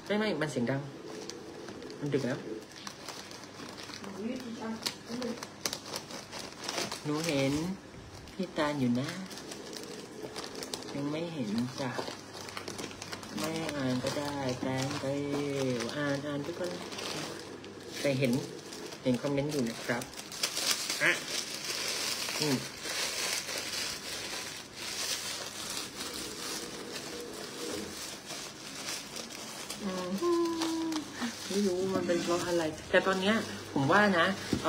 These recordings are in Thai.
ไม่มันเสียงดังมันดึกแล้วหนูเห็นพี่ตาลอยู่นะยังไม่เห็นจ้ะไม่อ่านก็ได้แต่ไปอ่านทุกคนแต่เห็นคอมเมนต์อยู่นะครับอ่ะไม่รู้มันเป็นเพราะอะไรแต่ตอนเนี้ยผมว่านะ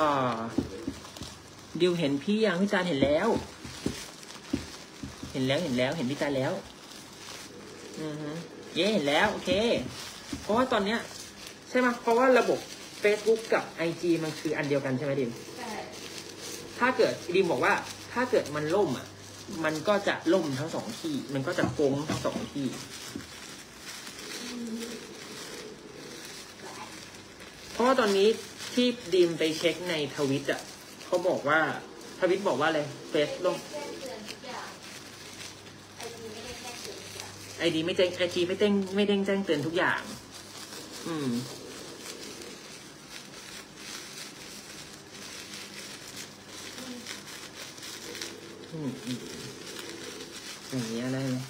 ดิวเห็นพี่ยังพี่จานเห็นแล้วเห็นพี่จานแล้วเย้เห็นแล้วโอเคเพราะว่าตอนเนี้ยใช่ไหมเพราะว่าระบบ Facebook กับ IG มันคืออันเดียวกันใช่ไหมดิมใช่ถ้าเกิดดิมบอกว่าถ้าเกิดมันล่มอ่ะมันก็จะล่มทั้งสองที่มันก็จะโค้งทั้งสองที่เพราะว่าตอนนี้ที่ดิมไปเช็คในทวิตอ่ะเขาบอกว่าทวิตบอกว่าอะไรเฟซล่มไอดีไม่แจ้งไอจีไม่เด้งแจ้งเตือนทุกอย่างอย่างนี้ได้ไหม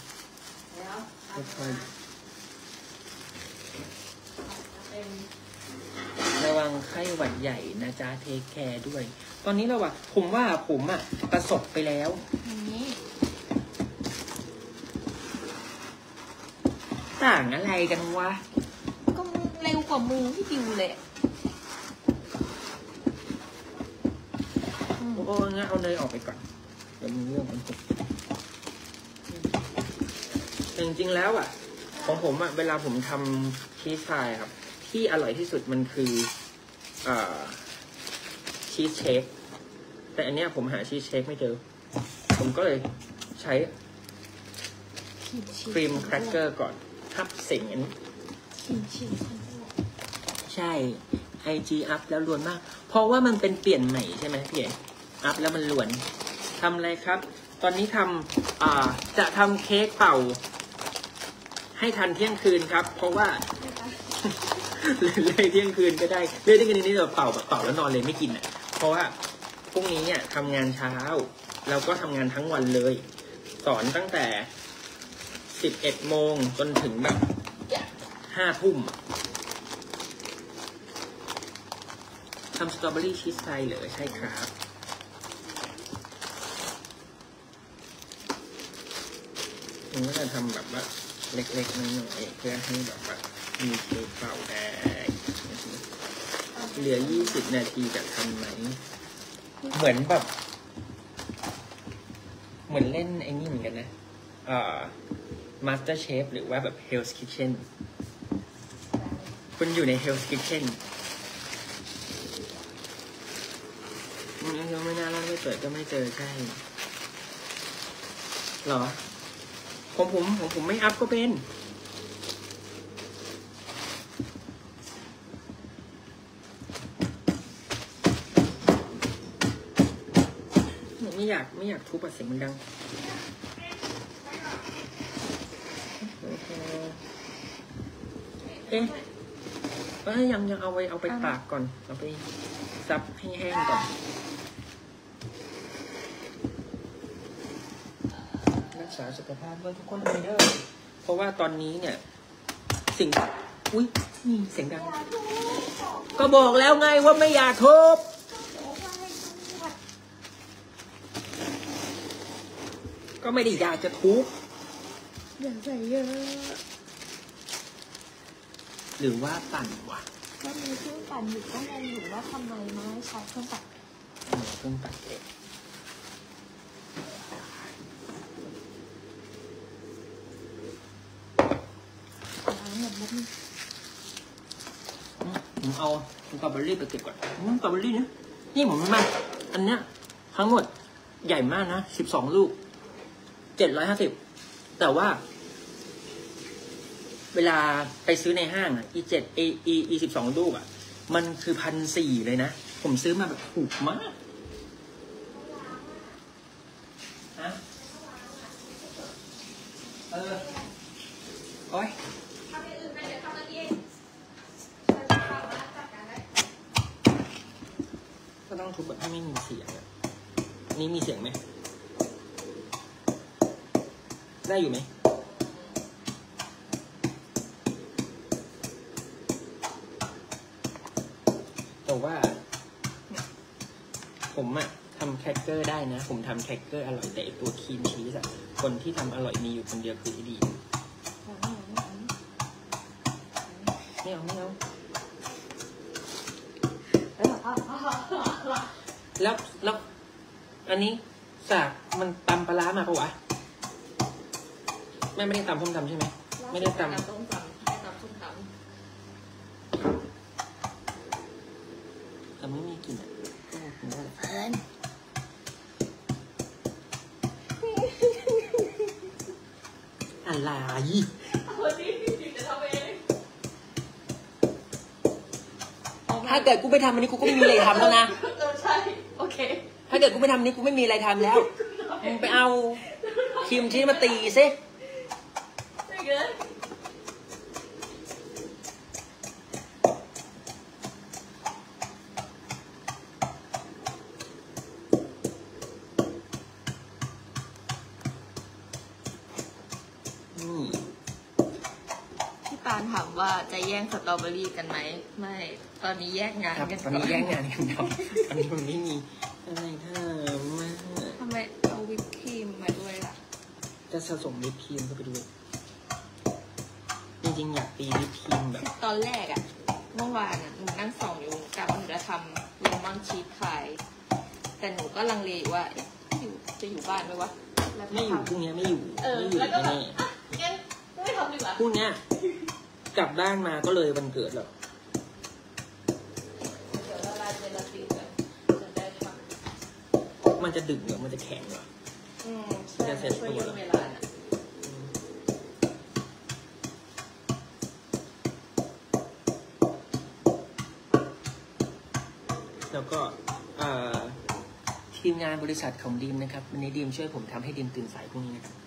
ระวังไข้หวัดใหญ่นะจ๊ะเทคแคร์ด้วยตอนนี้เราอะผมว่าผมอะประสบไปแล้วต่างอะไรกันวะก็เร็วกว่ามือพี่ดิวเลยโอ้งั้นเอาเนยออกไปก่อนเดี๋ยวมีเรื่องมันตกจริงๆแล้วอ่ะของผมอ่ะเวลาผมทำชีสพายครับที่อร่อยที่สุดมันคือชีสเชคแต่อันเนี้ยผมหาชีสเชคไม่เจอผมก็เลยใช้ครีมแครกเกอร์ก่อนทับสิ่งอันนี้ใช่IG อัพแล้วล้วนมากเพราะว่ามันเป็นเปลี่ยนใหม่ใช่ไหมพี่เอ๋อัพแล้วมันล้วนทำอะไรครับตอนนี้ทำจะทำเค้กเป่าให้ทันเที่ยงคืนครับเพราะว่าเลยเที่ยงคืนก็ได้เลยที่คืนนี้เราเป่าแล้วนอนเลยไม่กินอ่ะเพราะว่าพรุ่งนี้เนี่ยทำงานเช้าเราก็ทำงานทั้งวันเลยสอนตั้งแต่11 โมงจนถึงแบบ5 ทุ่มทำสตรอเบอรี่ชีสไซเหรอใช่ครับผมก็จะทำแบบว่าเล็กๆน้อยๆเพื่อให้แบบว่ามีเค้กเป่าได้เหลือ20 นาทีจะทันไหมเหมือนแบบเหมือนเล่นไอ้นี่เหมือนกันนะMaster Chef หรือว่าแบบ Hell's Kitchen คุณอยู่ใน Hell's Kitchen ไม่น่าเล่าไม่เปิดก็ไม่เจอใช่หรอผมไม่อัพก็เป็นไม่อยากทุบเสียงมันดังยังเอาไปตากก่อนเอาไปซับให้แห้งก่อนรักษาสุขภาพด้วยทุกคนเลยเด้อเพราะว่าตอนนี้เนี่ยอุ๊ยนี่เสียงดังก็บอกแล้วไงว่าไม่อยากทุบก็ไม่ได้อยากจะทุบอย่าใส่เยอะหรือว่าปั่นวะก็มีเครื่องปั่นอยู่ก็งงอยู่ว่าทำไมไม่ใช้เครื่องปั่นเองผมเอาสตรอเบอรี่ไปเก็บก่อนสตรอเบอรี่นี่ผมมาอันเนี้ยทั้งหมดใหญ่มากนะ12 ลูก750แต่ว่าเวลาไปซื้อในห้างอ่ะ12 ลูกอ่ะมันคือ1,400เลยนะผมซื้อมาแบบถูกมากฮะโอ้ยทำอย่างอื่นไปเดี๋ยวทำกันเองต้องทุบแบบให้ไม่มีเสียงอะนี่มีเสียงไหมได้อยู่ไหมแต่ว่าผมอะทำแครกเกอร์ได้นะผมทำแครกเกอร์อร่อยแต่ตัวครีมชีสอะคนที่ทำอร่อยมีอยู่คนเดียวคือไอ้ดีไม่เอาแล้วอันนี้สากมันตำปลาร้ามาปะวะแม่ไม่ได้ตำส้มตำใช่ไหมไม่ได้ตำส้มตำไม่ตำส้มตำแต่ไม่มีกลิ่นอ่ะก็กินได้แหละอะไรถ้าเกิดกูไปทำอันนี้กูก็ไม่มีอะไรทำแล้วนะใช่โอเคถ้าเกิดกูไปทำอันนี้กูไม่มีอะไรทำแล้วมึงไปเอาครีมชีสมาตีซิพี่ปานถามว่าจะแย่งสตรอเบอรี่กันไหมไม่ตอนนี้แยกงานกันตอนนี้แย่งงานกันครับตอนนี้มันไม่มีอะไรทำไมเอาวิปครีมมาด้วยล่ะจะผสมวิปครีมเข้าไปด้วยจริงๆอยากตีวิปครีมแบบตอนแรกอะเมื่อวานหนูนั่งส่องอยู่กับหนูจะทำเลมอนชีสขายแต่หนูก็ลังเลว่าจะอยู่บ้านไหมวะไม่อยู่พรุ่งนี้ไม่อยู่แล้วก็แบบงั้นไม่ทำดีกว่าพรุ่งนี้กลับบ้านมาก็เลยวันเกิดแล้วเดี๋ยวละลายเจลาตินกันจะได้ทำมันจะดึกเหรอมันจะแข็งเหรอจะเสร็จตัวแล้วก็ทีมงานบริษัทของดีมนะครับวันนี้ดีมช่วยผมทำให้ดีมตื่นสายพรุ่งนี้นะครับ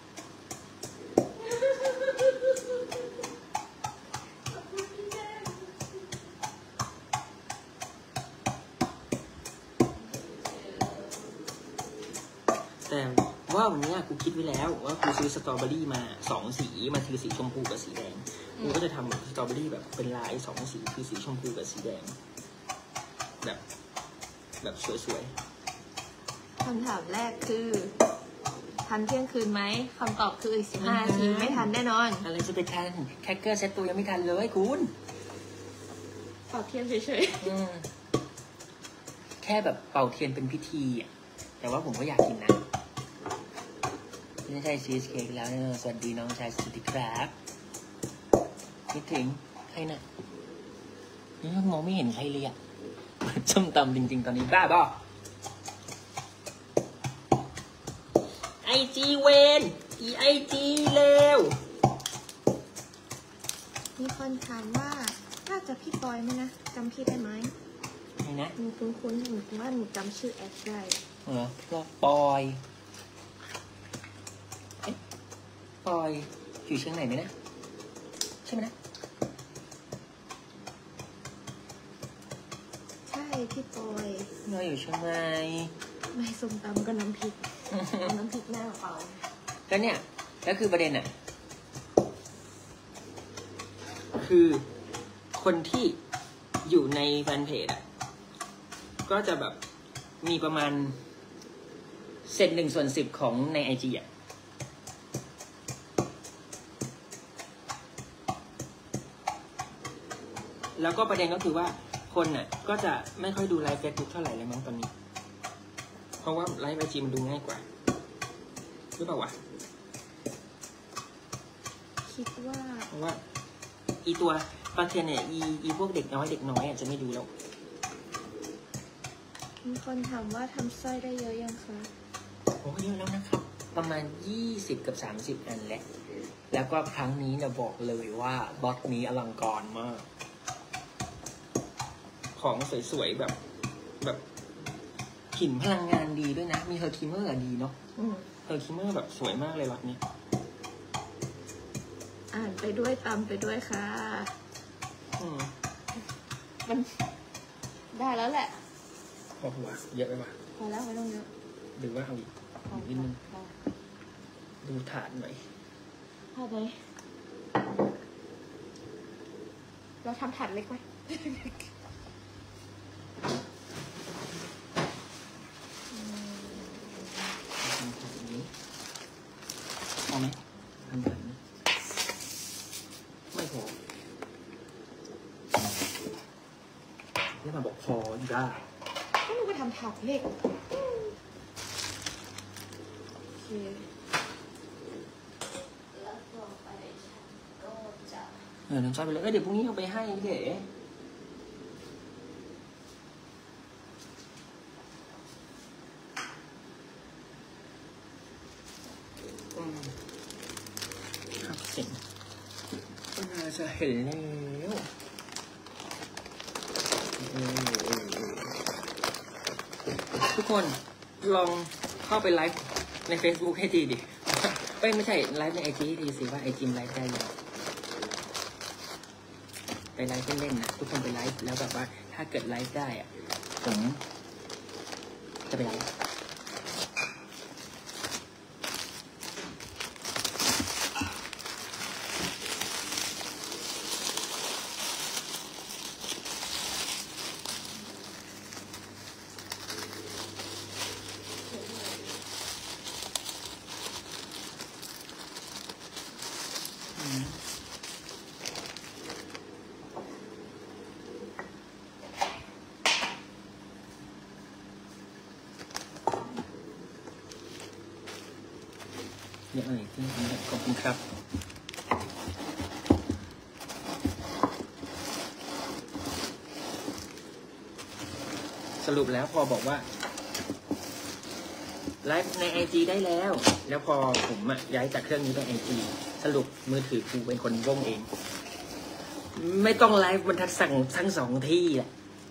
แต่ว่าวันนี้กูคิดไว้แล้วว่ากูซื้อสตรอเบอรี่มา2 สีมันคือสีชมพูกับสีแดงกูก็จะทำสตรอเบอรี่แบบเป็นลาย2 สีคือสีชมพูกับสีแดงแบบสวยๆคำถามแรกคือทันเที่ยงคืนไหมคำตอบคืออีก15 นาทีไม่ทันแน่นอนอะไรจะไปทันแคคเกอร์เซ็ตตัวยังไม่ทันเลยคุณเป่าเทียนเฉยๆแค่แบบเป่าเทียนเป็นพิธีอ่ะแต่ว่าผมก็อยากกินนะไม่ใช่ชีสเค้กแล้วสวัสดีน้องชายสุดที่ครับคิดถึงใครน่ะนี่มองไม่เห็นใครเลยอ่ะส้มตำจริงๆตอนนี้บ้าบ่ไอจีเวนไอจีเร็วมีคนถามว่าน่าจะพี่ปอยไหมนะจำพี่ได้ไหมไหนนะหนูคุ้นๆหนูว่าหนูจำชื่อแอดได้เหรอก็ปอยปอยอยู่เชียงใหม่ไหมนะใช่ไหมนะใช่พี่ปอยเราอยู่เชียงใหม่ไม่ส้มตำก็น้ำพริกน้ำพริกหน้าเปล่าก็เนี่ยแล้วคือประเด็นอ่ะคือคนที่อยู่ในแฟนเพจอ่ะก็จะแบบมีประมาณ1/10ของใน IG อ่ะแล้วก็ประเด็นก็คือว่าคนน่ะก็จะไม่ค่อยดูไลฟ์เฟซบุ๊กเท่าไหร่เลยมั้งตอนนี้เพราะว่าไลฟ์ IG มันดูง่ายกว่าหรือเปล่าวะคิดว่าเพราะว่าอีตัวประเทศเนี่ยอีพวกเด็กน้อยอาจจะไม่ดูแล้วมีคนถามว่าทำสร้อยได้เยอะยังคะโอ้เยอะแล้วนะครับประมาณ20 กับ 30 อันแล้วก็ครั้งนี้เนี่ยบอกเลยว่าบล็อกนี้อลังการมากของสวยๆแบบกลิ่นพลังงานดีด้วยนะมีเฮอร์คิมเมอร์ดีเนาะเฮอร์คิมเมอร์แบบสวยมากเลยล็อตนี้อ่านไปด้วยตามไปด้วยค่ะมันได้แล้วแหละโออหัวเยอะไปปะพอแล้วไม่ต้องเยอะหรือว่าเอาอีกนิดนึงดูถาดหน่อยพอไหมเราทำถาดเล็กไหมพอไหมทำแบบนี้ไม่พอนี่มาบอกพออยู่ได้ก็มึงไปทำถาดเล็กโอเคแล้วต่อไปฉันก็จะน้องชอบไปเลยเดี๋ยวพรุ่งนี้เอาไปให้พี่เก๋ครับเห็นก็น่าจะเห็นแล้วทุกคนลองเข้าไปไลฟ์ใน Facebook ให้ทีดิไม่ใช่ไลฟ์ใน IG ให้ทีสิว่าไอจิมไลฟ์ได้ยังไปไลฟ์เล่นๆนะทุกคนไปไลฟ์แล้วแบบว่าถ้าเกิดไลฟ์ได้อะผมจะไปไลฟ์เยอะเลยที่นี่ขอบคุณครับสรุปแล้วพอบอกว่าไลฟ์ใน IG ได้แล้วพอผมย้ายจากเครื่องนี้ไป IG สรุปมือถือกูเป็นคนว่งเองไม่ต้องไลฟ์บนทั้งสองที่แหละ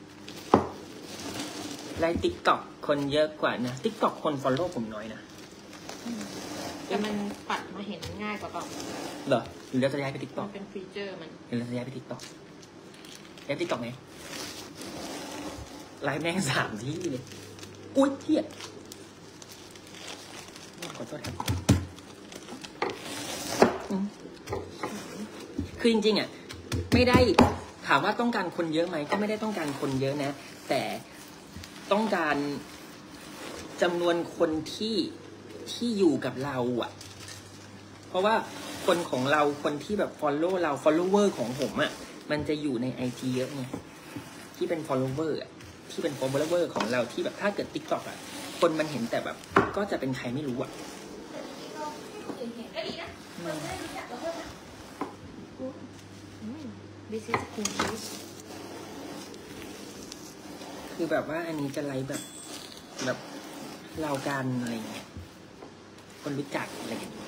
ไลฟ์ TikTok คนเยอะกว่านะ TikTok คน follow ผมน้อยนะแต่มันปัดมาเห็นง่ายกว่าเปล่าเหรอหรือเราจะย้ายไปมั TikTok นเป็นฟีเจอร์มันหรือเราจะย้ายไป TikTok ย้าย TikTok ไหมไลฟ์แม่ง3 ที่เลยอุ้ยเทียดขอโทษครับคือจริงๆไม่ได้ถามว่าต้องการคนเยอะไหมก็ไม่ได้ต้องการคนเยอะนะแต่ต้องการจำนวนคนที่อยู่กับเราเพราะว่าคนของเราคนที่แบบ follow เรา follower ของผมมันจะอยู่ใน IG เยอะไงที่เป็น follower ที่เป็น follower ของเราที่แบบถ้าเกิด TikTok คนมันเห็นแต่แบบก็จะเป็นใครไม่รู้ก็ดีนะคนไม่รู้จักก็เพิ่มนะThis is cool cheese คือแบบว่าอันนี้จะไลฟ์แบบเรากันอะไรเงี้ยคนรู้จักอะไรอย่างเงี้ย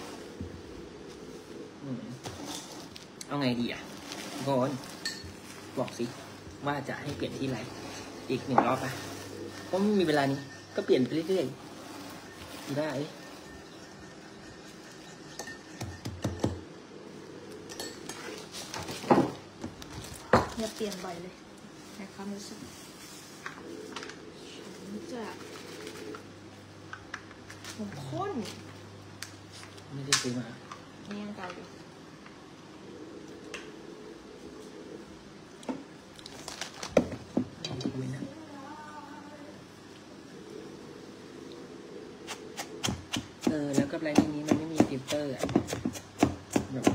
เอาไงดีโกนบอกสิว่าจะให้เปลี่ยนที่ไลฟ์อีก1 รอบเพราะไม่มีเวลานี้ก็เปลี่ยนไปเรื่อยๆได้อย่าเปลี่ยนบ่อยเลยในความรู้สึกฉันจะผมข้นไม่ได้ซื้อมานี่ยังเก่าอยู่แล้วกับไลน์นี้มันไม่มีฟิลเตอร์แบบ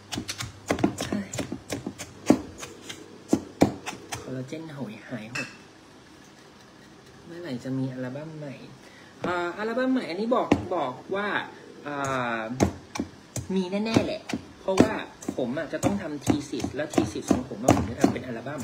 คอลลาเจนหายหดเมื่อไหร่จะมีอัลบั้มใหม่อัลบั้มใหม่อันนี้บอกว่ามีแน่ๆแหละเพราะว่าผมจะต้องทำทีสิทธ์แล้วทีสิทธ์ของผมผมจะทำเป็นอัลบั้ม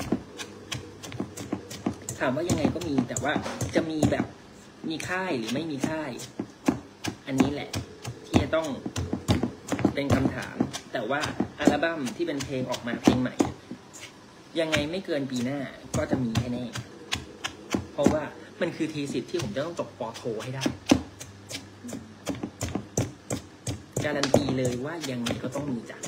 ถามว่ายังไงก็มีแต่ว่าจะมีแบบมีค่ายหรือไม่มีค่ายอันนี้แหละที่จะต้องเป็นคำถามแต่ว่าอัลบั้มที่เป็นเพลงออกมาเพลงใหม่ยังไงไม่เกินปีหน้าก็จะมีแน่ๆเพราะว่ามันคือทีสิทธ์ที่ผมจะต้องจบป.โทให้ได้การันตีเลยว่ายังไงก็ต้องมีจ้ะ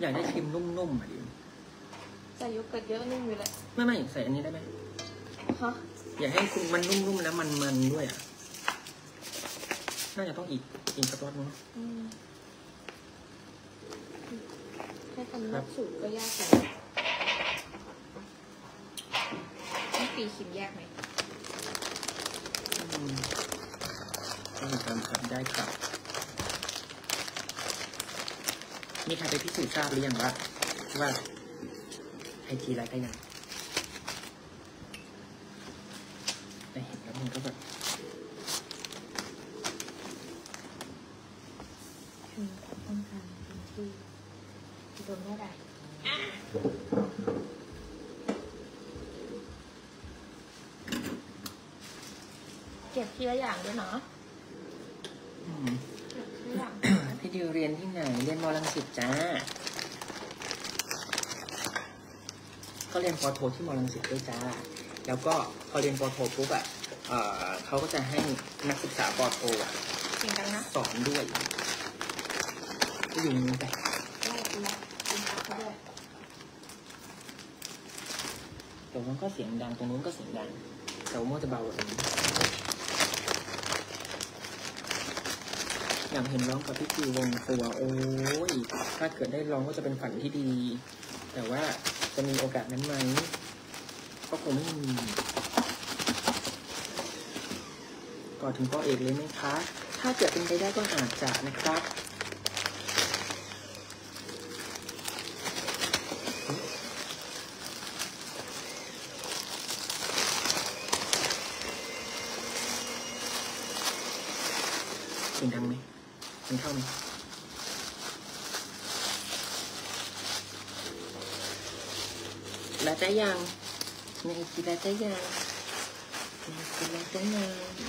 อยากได้ครีมนุ่มๆอ่ะดิใส่โยเกิร์ตเยอะนิ่มอยู่เลยไม่ใส่อันนี้ได้ไหมฮะอยากให้คุณมันนุ่มๆนะมันๆด้วยอ่ะน่าจะต้องอีกสักรอบนึงแค่ทำนอกสูตรก็ยากแล้วต้องตีครีมแยกไหมต้องทำครับได้ครับมีใครไปพิสูจน์ทราบหรือยังว่าไอทีไรก็ยังแต่เห็นแล้วมันก็แบบต้องการที่โดนไม่ได้เก็บทีละอย่างด้วยเนาะพี่ดิวเรียนที่ไหนเรียนม.รังสิตจ้าก็เรียนป.โทที่ม.รังสิตด้วยจ้าแล้วก็พอเรียนป.โทปุ๊บอ่ะเขาก็จะให้นักศึกษาป.โทอ่ะสอนด้วยอยู่นี่ไปตรงนั้นก็เสียงดังตรงนู้นก็เสียงดังแต่ว่ามันจะเบากว่านี้อยากเห็นร้องกับพี่คิววงตัวโอ้ยถ้าเกิดได้ร้องก็จะเป็นฝันที่ดีแต่ว่าจะมีโอกาสนั้นไหมก็คงไม่มีก่อนถึงป.เอกเลยไหมคะถ้าเกิดเป็นไปได้ก็อาจจะนะครับเสียงดังไหมมันเข้าไหมแล้วจะยังในกีฬาจะยังในกีฬาจะยัง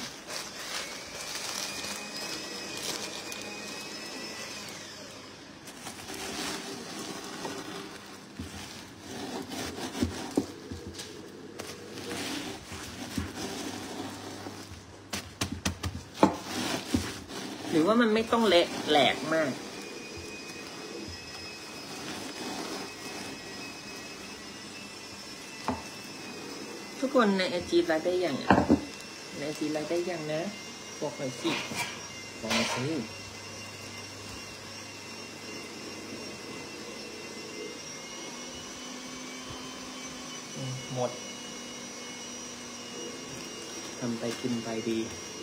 หรือว่ามันไม่ต้องเละแหลกมากทุกคนในไอจีไลฟ์ได้ยังในไอจีไลฟ์ได้ยังนะบอกหน่อยสิบอกหน่อยสิหมดทำไปกินไปดี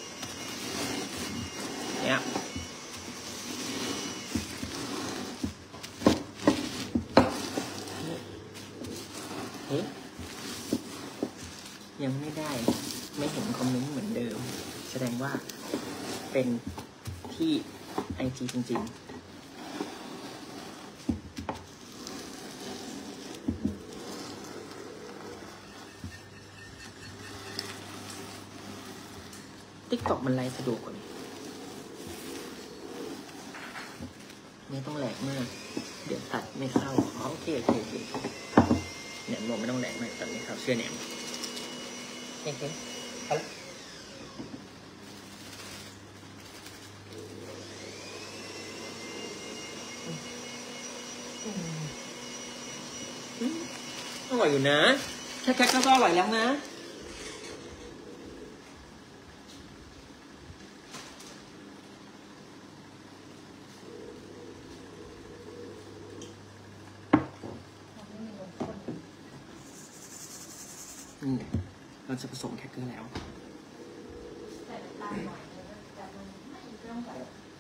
เนี่ยเฮ้ยยังไม่ได้ไม่เห็นคอมเมนต์เหมือนเดิมแสดงว่าเป็นที่ IG จริงๆTikTok มันไลฟ์สะดวกกว่านี้ไม่ต้องแหลกมากเดี๋ยวตัดไม่เข้าโอเคเนี่ยรวมไม่ต้องแหลกมากตัดไม่เข้าเชื่อเนี่ยโอเคเอาละอร่อยอยู่นะแค่ก็อร่อยแล้วนะเราจะผสมแคคเกอร์แล้วใส่น้ำตาลหน่อยแต่มันไม่ต้องใส่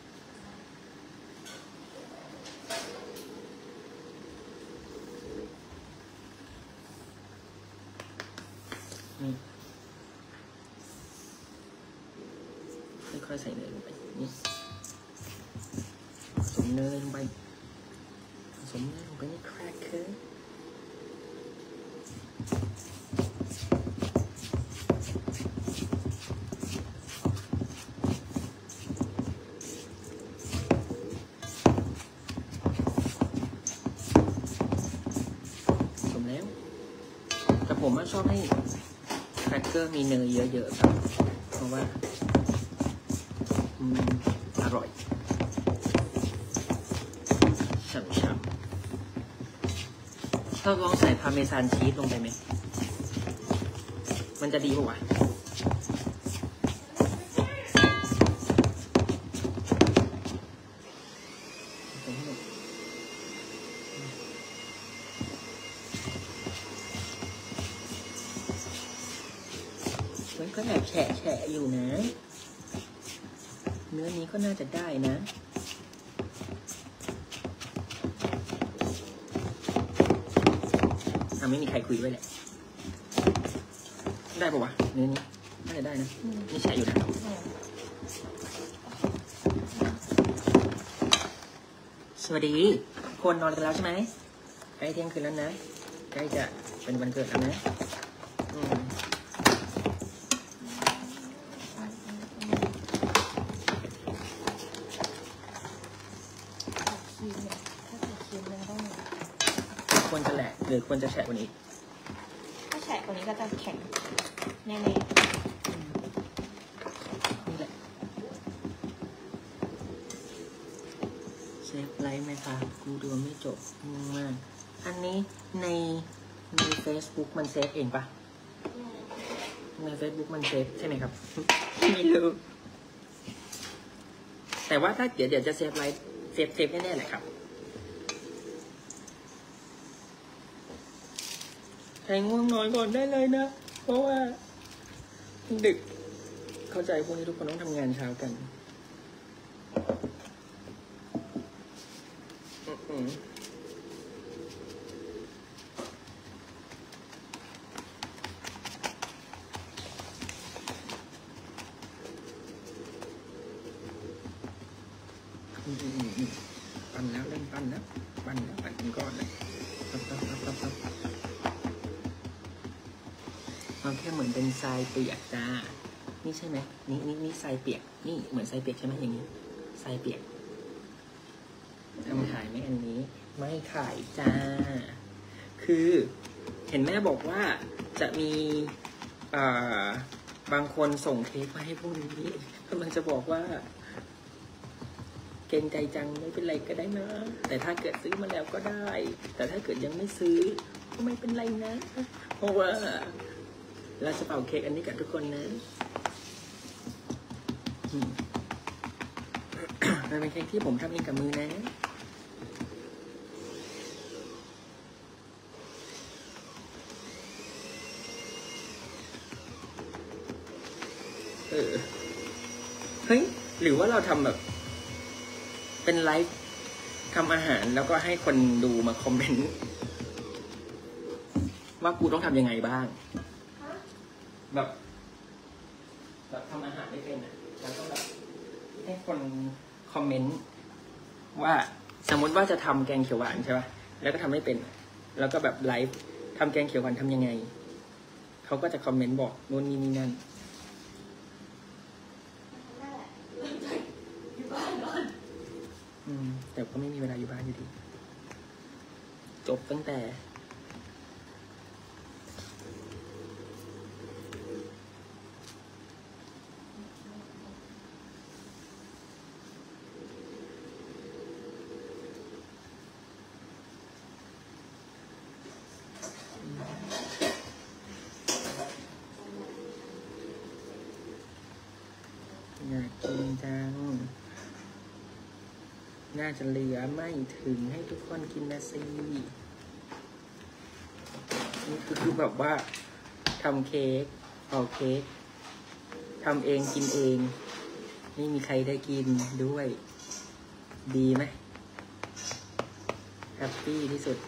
ค่อยๆใส่เนยลงไปนี่ผสมเนยลงไปในแครกเกอร์ผมชอบให้แครกเกอร์มีเนยเยอะๆครับเพราะว่าอร่อยฉ่ำเราลองใส่พาร์เมซานชีสลงไปไหมมันจะดีป่ะวะมันก็แบบแฉะอยู่นะเนื้อนี้ก็น่าจะได้นะไม่มีใครคุยด้วยแหละได้ปะวะเนื้อนี้น่าจะได้นะนี่แฉะอยู่นะสวัสดีคนนอนกันแล้วใช่ไหมใกล้เที่ยงคืนแล้วนะใกล้จะเป็นวันเกิดแล้วนะควรจะแหละหรือควรจะแฉะกว่านี้ถ้าแฉะกว่านี้ก็จะแข็งแน่ๆนี่แหละเซฟไลฟ์ไหมคะกูดูไม่จบงงมากอันนี้ใน Facebook มันเซฟเองปะใน Facebook มันเซฟใช่ไหมครับไม่รู้แต่ว่าถ้าเดี๋ยวจะเซฟไลฟ์เซฟแน่ๆแหละครับใช้ง่วงนอนก่อนได้เลยนะเพราะว่าดึกเข้าใจพวกนี้ทุกคนต้องทำงานเช้ากันปั่นแล้วเล่นปั่นแล้วปั่นกันก่อนเลยมันแค่เหมือนเป็นทรายเปียกจ้านี่ใช่ไหมนี่ทรายเปียกนี่เหมือนทรายเปียกใช่ไหมอย่างนี้ทรายเปียกทำขายไหมอันนี้ไม่ขายจ้าคือเห็นแม่บอกว่าจะมีบางคนส่งเค้กมาให้พวกนี้กำลังจะบอกว่าเกรงใจจังไม่เป็นไรก็ได้นะแต่ถ้าเกิดซื้อมาแล้วก็ได้แต่ถ้าเกิดยังไม่ซื้อก็ไม่เป็นไรนะเพราะว่าเราจะเป่าเค้กอันนี้กับทุกคนนะมันเป็นเค้กที่ผมทำเองกับมือนะเฮ้ยหรือว่าเราทำแบบเป็นไลฟ์ทำอาหารแล้วก็ให้คนดูมาคอมเมนต์ว่ากูต้องทำยังไงบ้างแบบทำอาหารไม่เป็นอ่ะแล้วก็แบบให้คนคอมเมนต์ว่าสมมติว่าจะทำแกงเขียวหวานใช่ป่ะแล้วก็ทำไม่เป็นแล้วก็แบบไลฟ์ทำแกงเขียวหวานทำยังไงเขาก็จะคอมเมนต์บอกโน่นนี่นั่นแต่ก็ไม่มีเวลาอยู่บ้านอยู่ดีจบตั้งแต่อยากกินจังน่าจะเหลือไม่ถึงให้ทุกคนกินนะสินี่คือแบบว่าทำเค้กเป่าเค้กทำเองกินเองไม่มีใครได้กินด้วยดีไหมแฮปปี้ที่สุด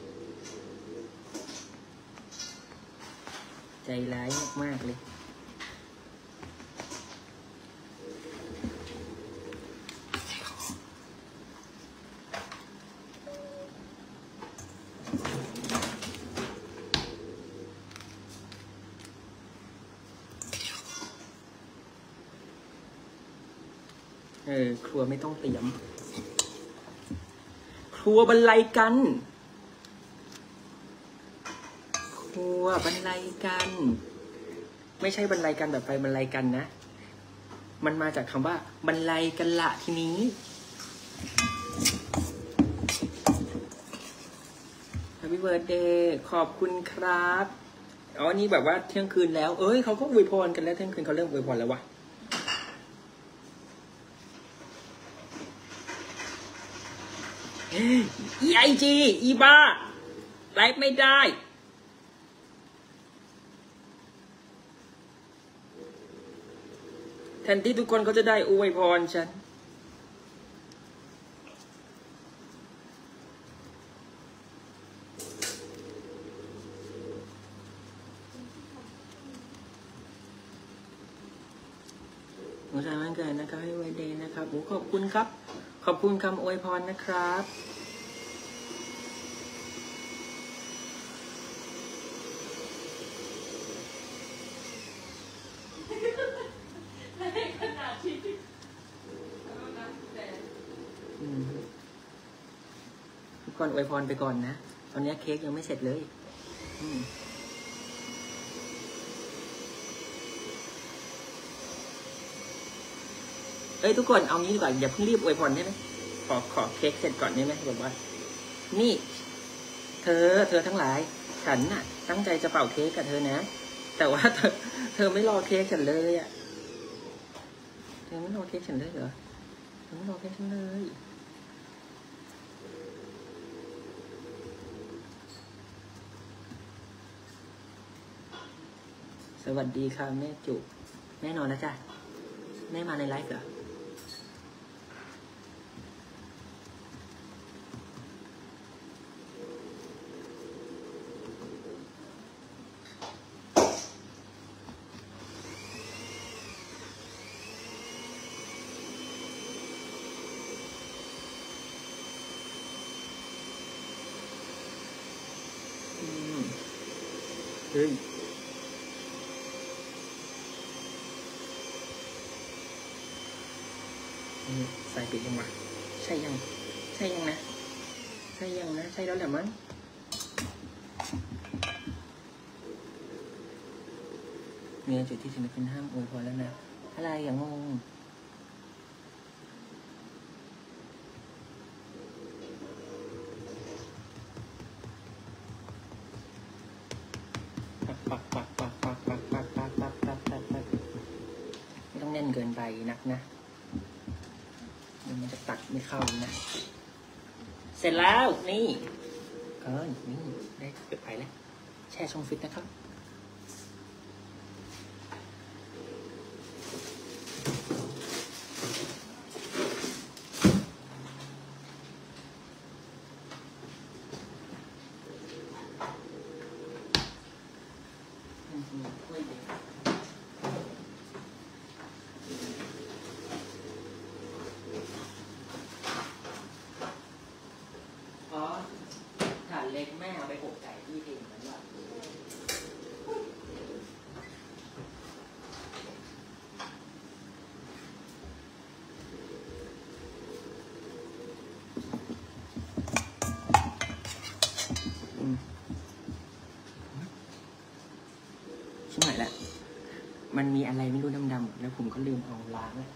ใจร้ายมากๆเลยครัวไม่ต้องเตรียมครัวบรรลัยกันครัวบรรลัยกันไม่ใช่บรรลัยกันแบบไปบรรลัยกันนะมันมาจากคำว่าบรรลัยกันละทีนี้ท่านผู้ Happy Birthday ขอบคุณครับอ๋อนี่แบบว่าเที่ยงคืนแล้วเอ้ยเขาก็อวยพรกันแล้วเที่ยงคืนเขาเริ่มอวยพรแล้ววะอีไอจีอีบ้าไลฟ์ไม่ได้แทนที่ทุกคนเขาจะได้อวยพรฉันขอวันเกิดนะครับให้วันเดย์นะครับขอบคุณครับขอบคุณคำอวยพรนะครับทุกคนอวยพรไปก่อนนะตอนนี้เค้กยังไม่เสร็จเลยเอ้ยทุกคนเอางี้ดีกว่าอย่าเพิ่งรีบอวยพรได้ไหมขอเค้กเสร็จก่อนได้ไหมแบบว่านี่เธอทั้งหลายฉันน่ะตั้งใจจะเป่าเค้กกับเธอนะแต่ว่าเธอไม่รอเค้กฉันเลยอ่ะเธอไม่รอเค้กฉันเลยเหรอเธอไม่รอเค้กฉันเลยสวัสดีค่ะแม่จุแน่นอนนะจ๊ะแม่มาในไลฟ์เหรอเฮ้ยใส่ปิดยังวะใช่ยังนะใช่แล้วแหละมั้งมีจุดที่ศิลปินห้ามอวยพรแล้วนะอะไรอย่างงงไม่ต้องแน่นเกินไปนักนะมันจะตัดไม่เข้านะเสร็จแล้วนี่นี่ได้เปิดไปแล้วแช่ช่องฟิตนะครับเล็กแม่เอาไปอบไก่ที่เองนั่นแหละชิบหายแล้วมันมีอะไรไม่รู้ดำๆแล้วผมก็ลืมเอาล้างเลย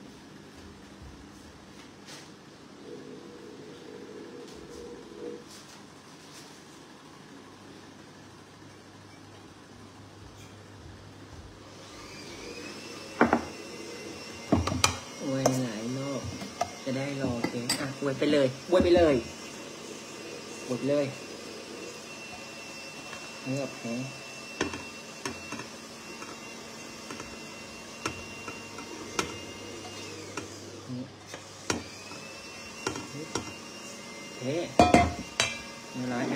อวยหลายรอบจะได้รอเค้กอ่ะอวยไปเลยเลือกแพ้เฮ้เรียบร้อยไง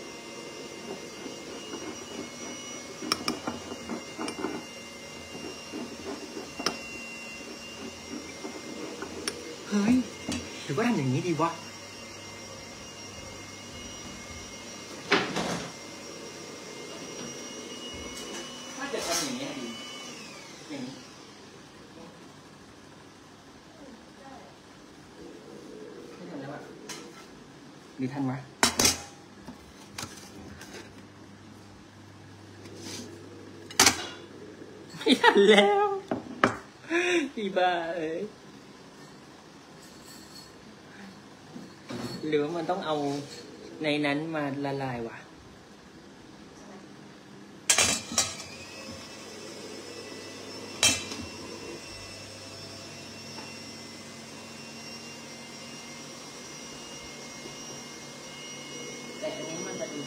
เฮ้ยหรือว่าทำอย่างนี้ดีวะถ้าจะทำอย่างนี้ดีอย่างนี้ไม่ทันแล้วอะหรือทันวะไม่ทันแล้วอีบ้าเอ้ยหรือว่ามันต้องเอาในนั้นมาละลายวะ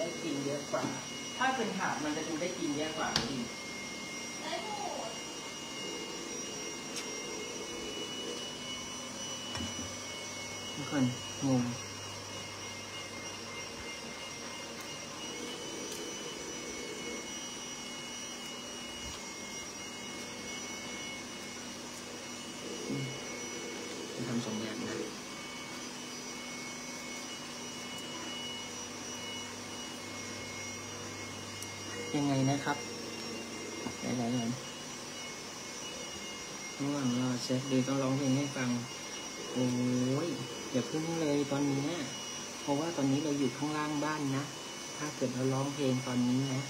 ได้กินเยอะกว่าถ้าเป็นถาดมันจะดูได้กินเยอะกว่าดิทุกคนงงทำสองอย่างนะยังไงนะครับหลายๆอย่างระหว่างรอเชฟดีต้องร้องเพลงให้ฟังโอ้ยอย่าพึ่งเลยตอนนี้เพราะว่าตอนนี้เราอยู่ข้างล่างบ้านนะถ้าเกิดเราร้องเพลงตอนนี้นะ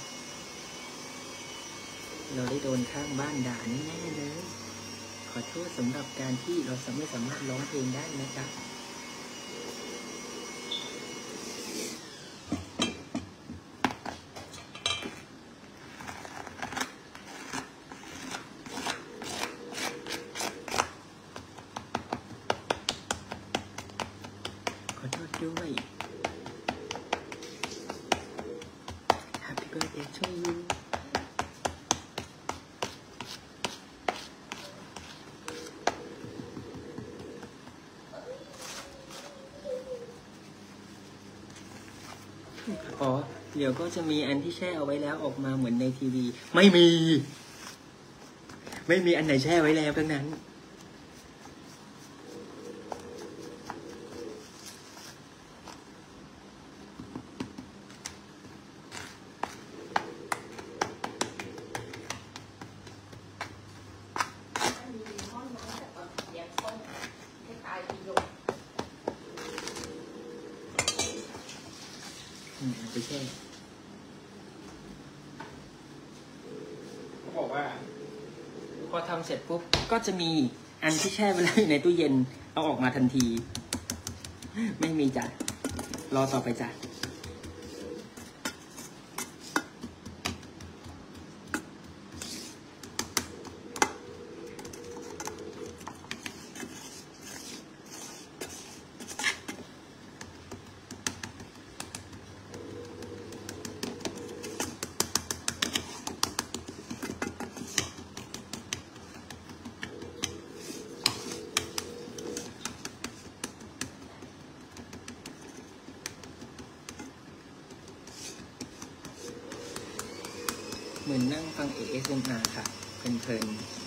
เราได้โดนข้างบ้านด่าแน่ๆเลยขอโทษสำหรับการที่เราไม่สามารถร้องเพลงได้นะจ๊ะขอโทษด้วย Happy birthday to youอ๋อเดี๋ยวก็จะมีอันที่แช่เอาไว้แล้วออกมาเหมือนในทีวีไม่มีอันไหนแช่ไว้แล้วทั้งนั้นไปแช่เขาบอกว่าพอทำเสร็จปุ๊บก็จะมีอันที่แช่ไว้แล้วอยู่ในตู้เย็นเอาออกมาทันทีไม่มีจ้ะรอต่อไปจ้ะเหมือนนั่งฟัง ASMR ค่ะเพลิน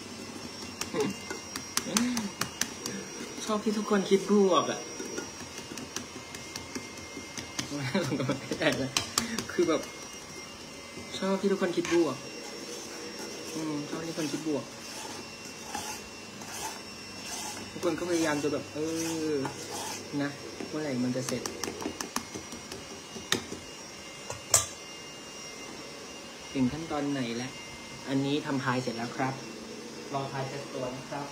ๆชอบที่ทุกคนคิดบวกอ่ะไม่ได้เลยคือแบบชอบที่ทุกคนคิดบวกชอบที่ทุกคนคิดบวกทุกคนก็พยายามจะแบบนะเมื่อไหร่มันจะเสร็จถึงขั้นตอนไหนแล้วอันนี้ทำพายเสร็จแล้วครับรอพายเสร็จตัวนะครับ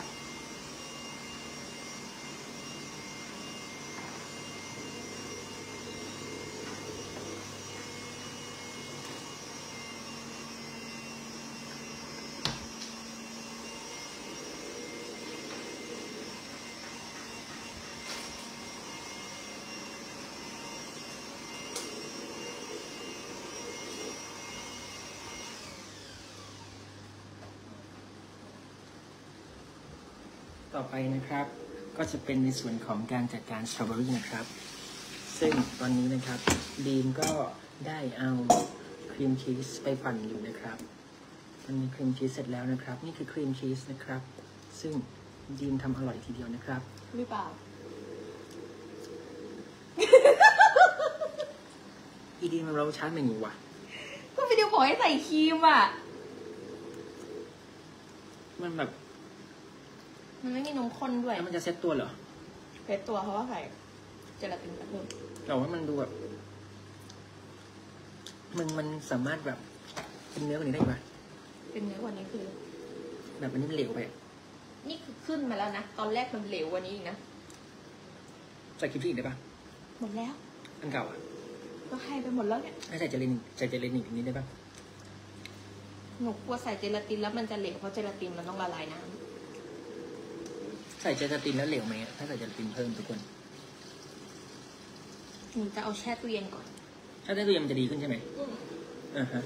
ต่อไปนะครับก็จะเป็นในส่วนของการจัดการสตรอเบอรี่นะครับซึ่งตอนนี้นะครับดีมก็ได้เอาครีมชีสไปปั่นอยู่นะครับตอนนี้ครีมชีสเสร็จแล้วนะครับนี่คือครีมชีสนะครับซึ่งดีมทำอร่อยทีเดียวนะครับหรือเปล่าอีดีมันเราชาร์จมันอยู่วะก็วิดีโอบอกให้ใส่ครีมอ่ะมันแบบมันไม่มีนมข้นด้วยแล้วมันจะเซ็ตตัวเหรอเซ็ตตัวเพราะว่าใส่เจลาตินกับเพิ่มแต่ว่ามันดูแบบมันสามารถแบบเป็นเนื้อกว่านี้ได้ปะเป็นเนื้อกว่านี้คือแบบอันนี้มันเหลวไปนี่คือขึ้นมาแล้วนะตอนแรกมันเหลวกว่านี้อีกนะใส่ครีมชีสอีกได้ปะหมดแล้วอันเก่าอ่ะก็ให้ไปหมดแล้วเนี่ยให้ใส่เจลาตินอีกนิดได้ปะหนูกลัวใส่เจลาตินแล้วมันจะเหลวเพราะเจลาตินมันต้องละลายน้ำใส่เจลาตินแล้วเหลวไหมถ้าใส่เจลาตินเพิ่มทุกคนหนูจะเอาแช่ตู้เย็นก่อนถ้าได้ตู้เย็นมันจะดีขึ้นใช่ไหมอ่าฮะ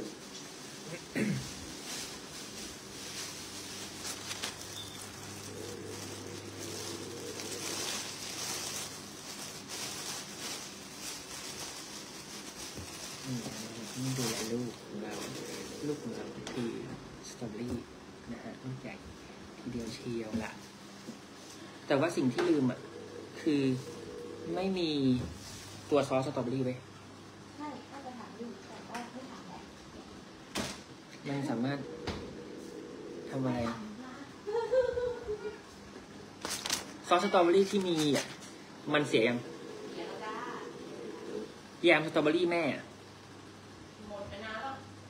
นี่ดูแลลูกของเราคือสตรอเบอรี่นะฮะลูกใหญ่ทีเดียวเชียวละแต่ว่าสิ่งที่ลืมอ่ะคือไม่มีตัวซอสสตรอเบอรี่ไว้ใช่ก็จะถามอยู่แต่ว่าไม่ถามแหละมันสามารถทำอะไรซอสสตรอเบอรี่ที่มีอ่ะมันเสียยังแยมสตรอเบอรี่แม่หมดไปนานแล้ว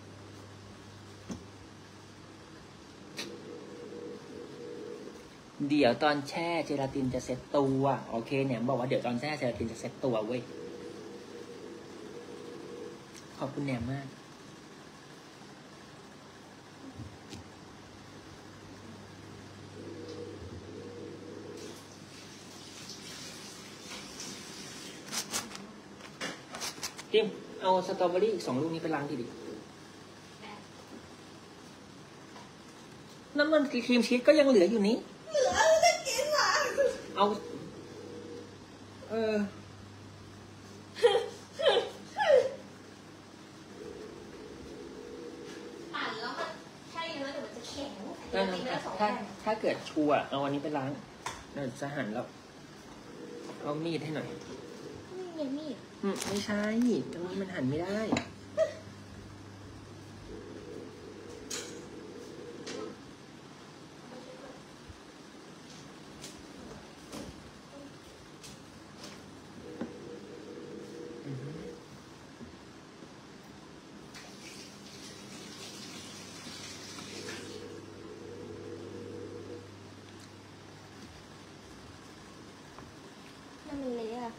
เดี๋ยวตอนแช่เจลาตินจะเซ็ตตัวโอเคเนี่ยบอกว่าเดี๋ยวตอนแช่เจลาตินจะเซ็ตตัวเว้ยขอบคุณแหนมมากจิมเอาสตรอเบอรี่อีก2 ลูกนี้ไปล้างทีดิน้ำมันครีมชีสก็ยังเหลืออยู่นี้เหลือจะกินเหรอเอาปั่นแล้วมันใช่เนื้อเดี๋ยวมันจะแข็งถ้าเกิดชัวร์เอาอันนี้ไปล้างเราจะหั่นแล้วเอามีดให้หน่อยนี่ไงมีดไม่ใช่ตรงนี้มันหั่นไม่ได้มันเละอะ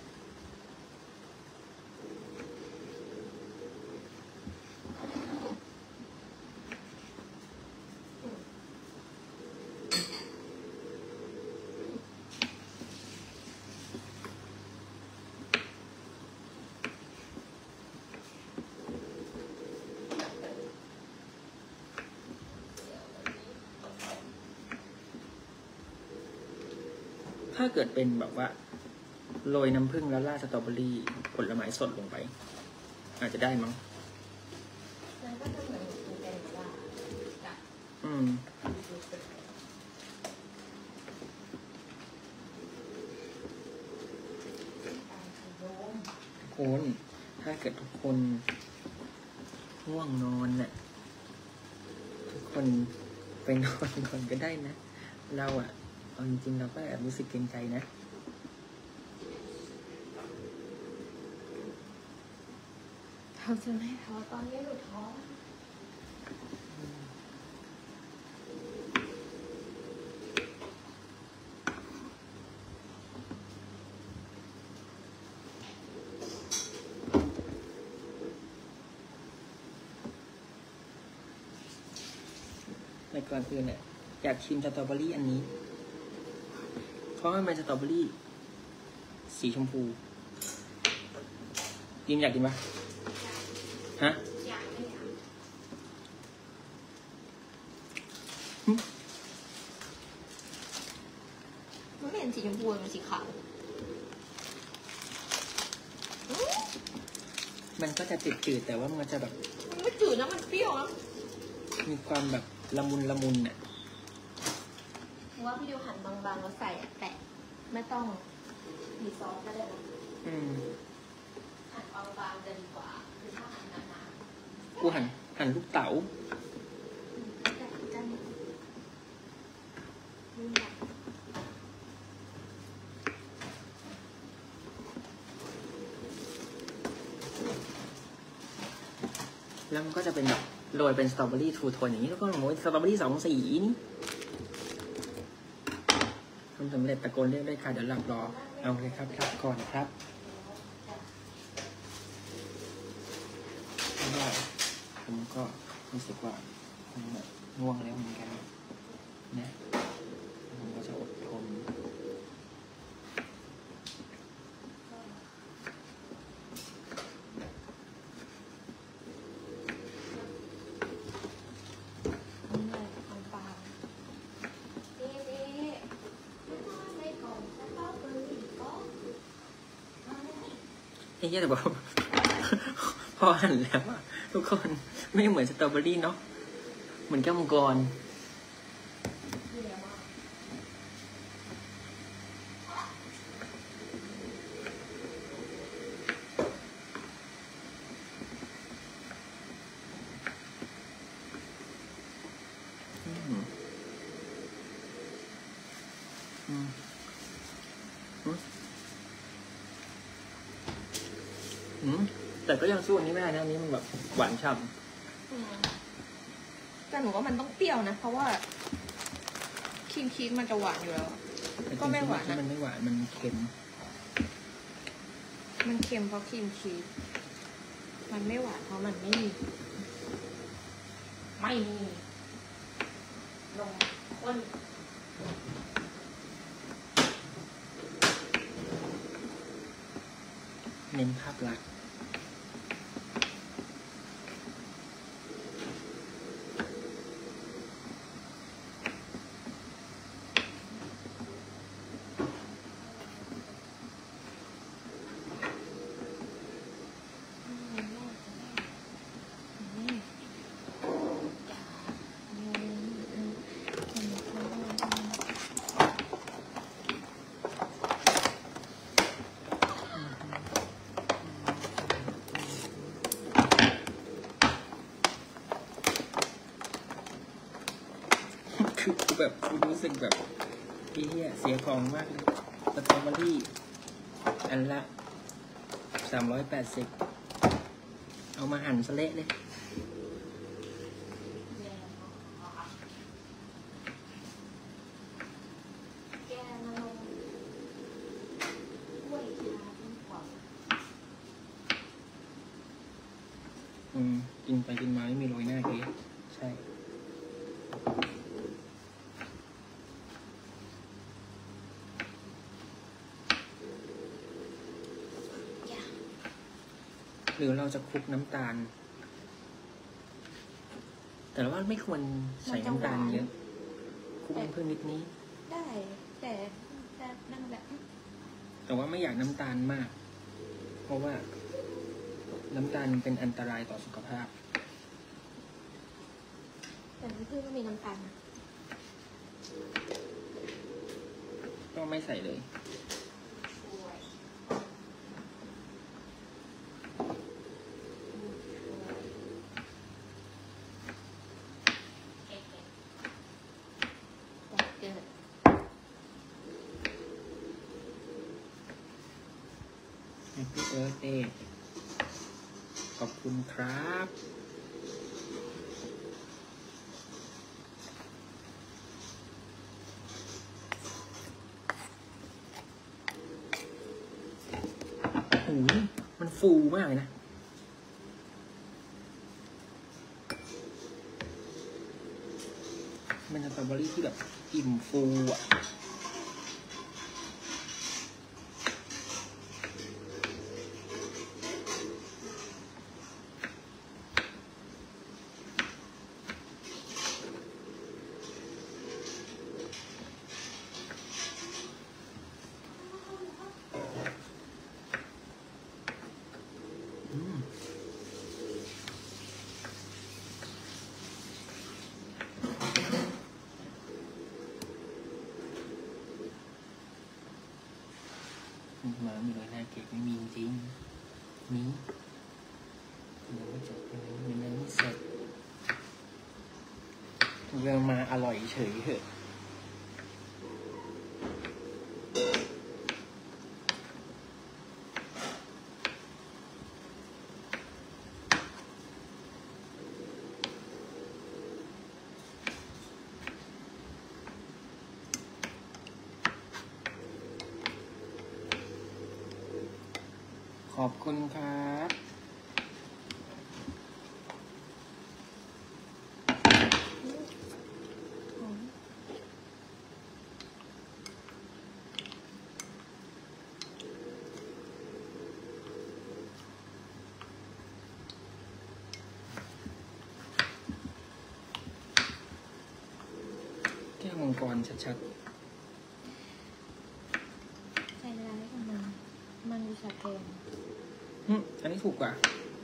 ถ้าเกิดเป็นแบบว่าโรยน้ำผึ้งแล้วราดสตรอเบอรี่ผลไม้สดลงไปอาจจะได้มั้งมันก็จะเหมือนเป็นแบบว่าคนถ้าเกิดทุกคนง่วงนอนน่ะทุกคนไปนอนก่อนก็ได้นะเราอ่ะเอาจริงๆเราก็แอบรู้สึกเกรงใจนะเขาจะไม่ท้อตอนนี้หนูท้อในก่อนอื่นเนี่ยอยากชิมสตรอเบอรี่อันนี้เพราะมันเป็นสตรอเบอรี่สีชมพูยิมอยากกินปะฮะมันไม่เห็นสีชมพูมันสีขาวมันก็จะจืดๆแต่ว่ามันจะแบบมันไม่จืดนะมันเปรี้ยวนะมีความแบบละมุนน่ะว่าพี่ดิวหั่นบางๆแล้วใส่แตะไม่ต้องมีซอสก็ได้นะหั่นบางๆจะดีกว่าคือถ้าหั่นหนาๆกูหั่นลูกเต๋าแล้วมันก็จะเป็นแบบโรยเป็นสตรอเบอรี่ทูโทนอย่างนี้แล้วก็โรยสตรอเบอรี่2 สีนี่ทำสำเร็จตะโกนเรียกได้ค่ะเดี๋ยวหลับรอเอาเลยครับก่อนครับไม่ได้ผมก็รู้สึกว่าผมง่วงแล้วเหมือนกันนะผมก็จะอดทนไอ้เหี้ยแต่บอก พอหั่นแล้วอะทุกคนไม่เหมือนสตรอเบอรี่เนาะเหมือนแก้วมังกรแต่ก็ยังสู้อันนี้ไม่ได้นะอันนี้มันแบบหวานฉ่ำแต่หนูว่ามันต้องเปรี้ยวนะเพราะว่าครีมชีสมันจะหวานอยู่แล้วก็ไม่หวานนะมันไม่หวานมันเค็มเพราะครีมชีสมันไม่หวานเพราะมันไม่มีนมข้นเน้นภาพลักษณ์คือแบบรู้สึกแบบพี่เหี้ยเสียของมากเลยสตรอเบอรี่อันละ380เอามาหั่นสเละเลยกินไปกินมาไม่มีโรยหน้าเค้กใช่หรือเราจะคลุกน้ำตาลแต่ว่าไม่ควรใส่น้ำตาลเยอะคลุกเพิ่มนิดนี้ได้แต่นั่นแหละแต่ว่าไม่อยากน้ำตาลมากเพราะว่าน้ำตาลเป็นอันตรายต่อสุขภาพแต่น้ำผึ้งก็มีน้ำตาลก็ไม่ใส่เลยHappy birthday ขอบคุณครับโอ้ยมันฟูมากเลยนะมันเป็นสตรอเบอรี่ที่แบบอิ่มฟูอ่ะมามีรอยหน้าเค้กไม่มีจริงนี้เดี๋ยวไม่จบยังไม่เสร็จเรื่องมาอร่อยเฉยเถอะขอบคุณครับแก้วมังกรชัดใจร้ายกับมันอุตส่าห์แพงอันนี้ถูกกว่า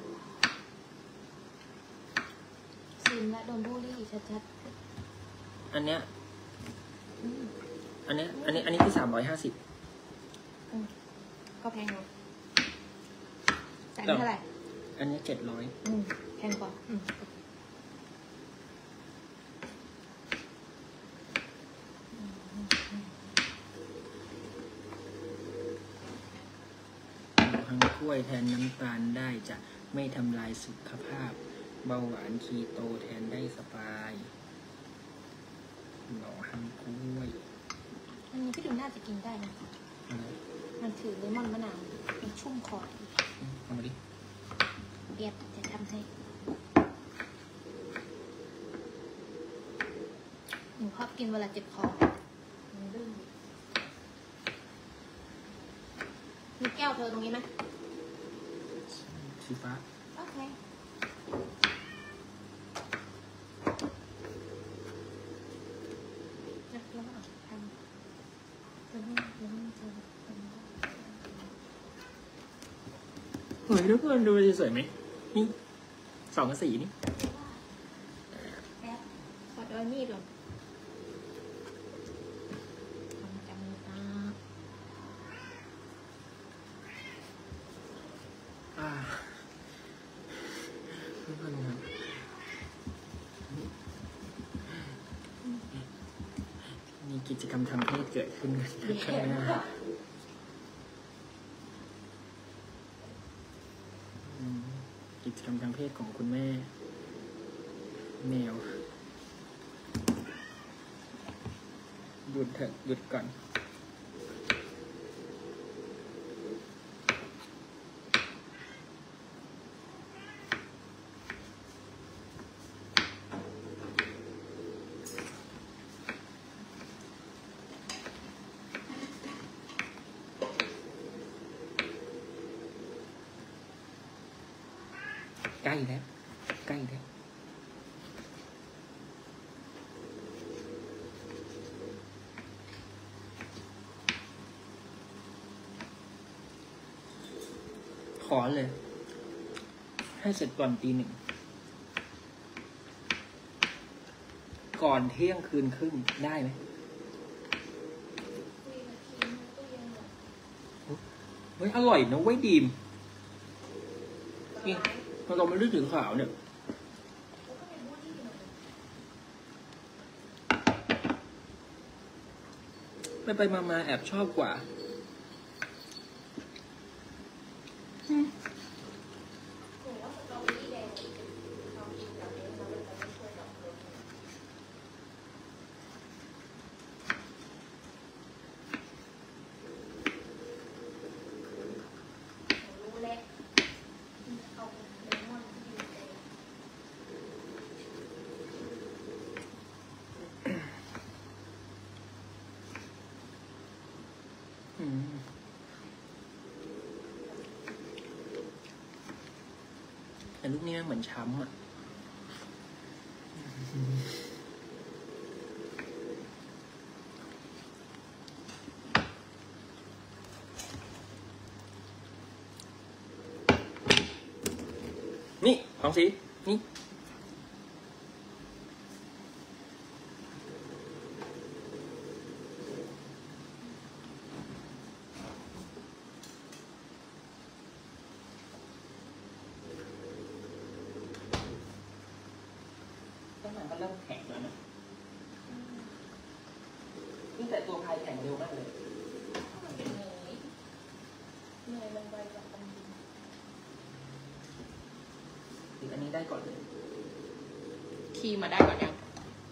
ซิมและโดนบูลลี่ชัดอันเนี้ยๆอืมอันนี้ที่350 ก็แพงเนาะแต่อันนี้เท่าไหร่อันนี้700 แพงกว่าทั้งกล้วยแทนน้ำตาลได้จะไม่ทำลายสุขภาพ เบาหวานคีโตแทนได้สบายหน่อฮังกล้วยอันนี้พี่ดูน่าจะกินได้นะอะไรมันถือเลมอนมะนาวมันชุ่มคอดีเอามาดิเดียบจะทำให้หนูชอบกินเวลาเจ็บคอมีแก้วเธอตรงนี้ไหมสีฟ้าโอเคแล้วก็ทำเฮ้ยทุกคนดูสวยไหมนี่2 กับ 4นี่แป๊บขอดอยมีดก่อนทำจำตาทุกคนครับมีกิจกรรมทางเพศเกิดขึ้นข้างหน้ากิจกรรมทางเพศของคุณแม่แมวหยุดเถอะหยุดก่อนใกล้แล้วใกล้แล้วขอเลยให้เสร็จก่อนตี 1ก่อนเที่ยงคืนครึ่งได้ไหมเฮ้ยอร่อยนะเว้ยดีมจริงเราไม่รู้ถึงขาวเนี่ยไปมาแอบชอบกว่าแต่ลูกนี้เหมือนช้ำอ่ะนี่ของสีนี่มันก็เริ่มแข็งแล้วนะนี่แต่ตัวพายแข็งเร็วมากเลยติดอันนี้ได้ก่อนเลยคีย์มาได้ก่อนยัง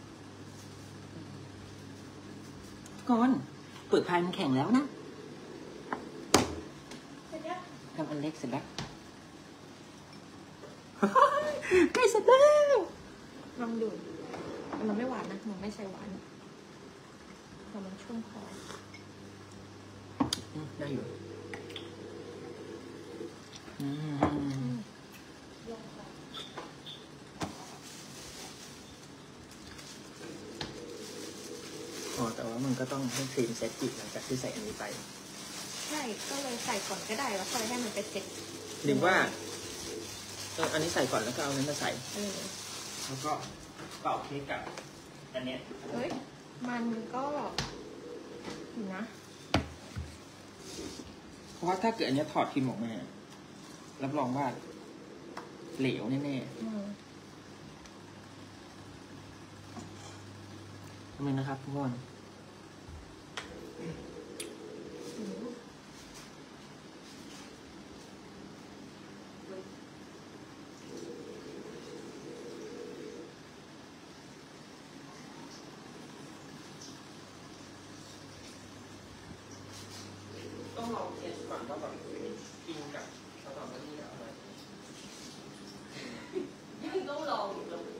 ก่อนเปิดพายมันแข็งแล้วนะทำอันเล็กเสร็จแล้วใกล้เสร็จแล้วลองดูมันไม่หวานนะมันไม่ใช่หวานแต่มันชุ่มคอได้อยู่แต่ว่ามันก็ต้องให้ครีมเซตจิหลังจากที่ใส่อันนี้ไปใช่ก็เลยใส่ก่อนก็ได้แล้วค่อยให้มันไปเซ็ตหรือว่าอันนี้ใส่ก่อนแล้วก็เอานั้นมาใส่แล้วก็เป่าเค้กกับอันเนี้ยเฮ้ยมันก็นะเพราะว่าถ้าเกิดอันนี้ถอดพิมพ์ออกมารับรองว่าเหลวแน่ๆทำไมนะครับทุกคนต้องลองเทสก่อนว่าแบบกินกับสตรอเบอรี่อะไรยังต้องลองอีกแล้ว